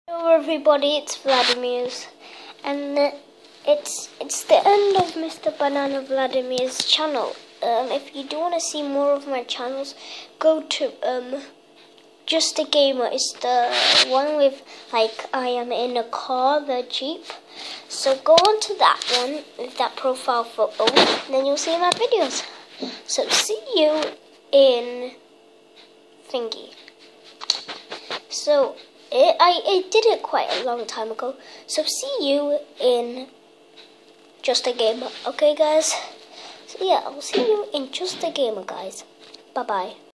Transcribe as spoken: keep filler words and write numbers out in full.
Hello everybody, it's Vladimir's, and uh, it's it's the end of Mister Banana Vladimir's channel. Um, if you do want to see more of my channels, go to um, Just a Gamer. It's the one with like I am in a car, the Jeep. So go on to that one with that profile photo, and then you'll see my videos. So see you in thingy. So. It, I, I did it quite a long time ago, so see you in Just a Gamer, okay guys? So yeah, I'll see you in Just a Gamer, guys. Bye-bye.